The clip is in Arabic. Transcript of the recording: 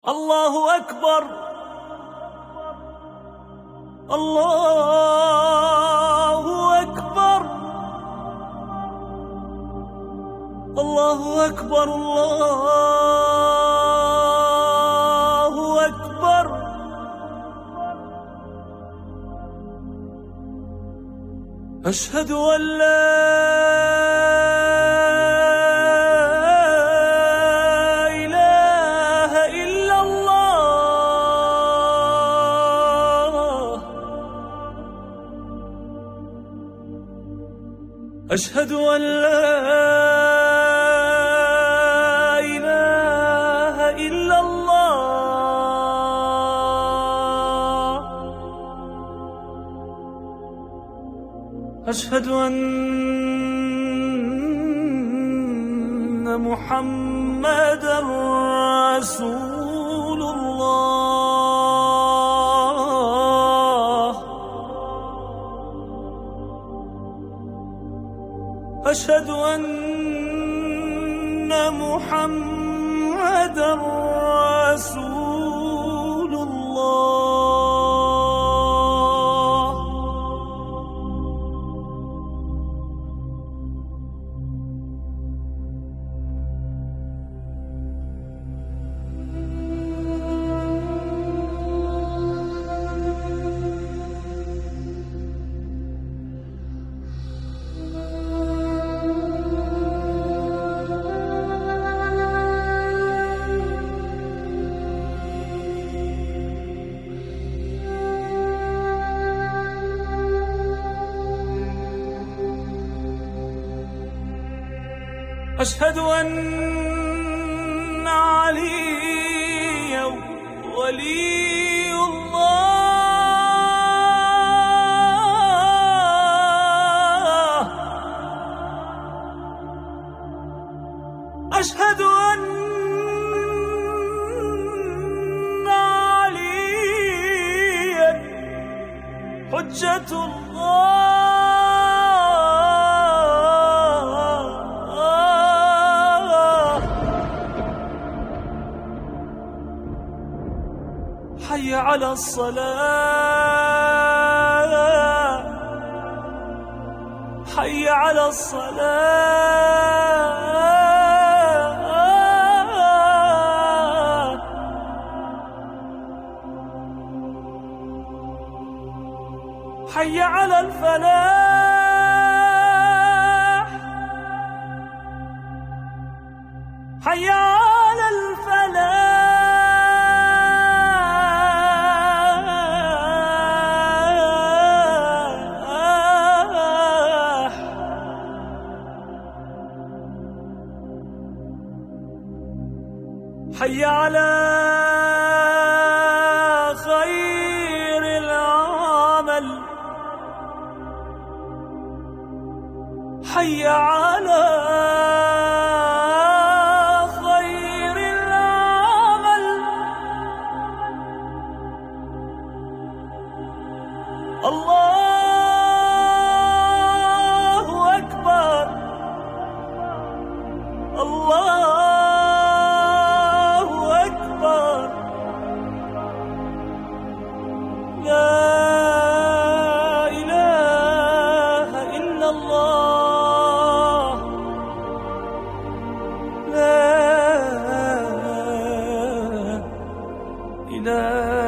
الله أكبر. الله أكبر. الله أكبر. الله أكبر. أشهد أن لا أشهد أن لا إله إلا الله. أشهد أن محمدًا رسول الله. أشهد أن محمدًا رسول الله. أشهد أن عليا ولي الله. أشهد أن عليا حجة الله. حي على الصلاة. حي على الصلاة. حي على الفلاح. حي على الفلاح. حي على خير العمل. حي على خير العمل. الله أكبر. الله لا إله إلا الله. لا إله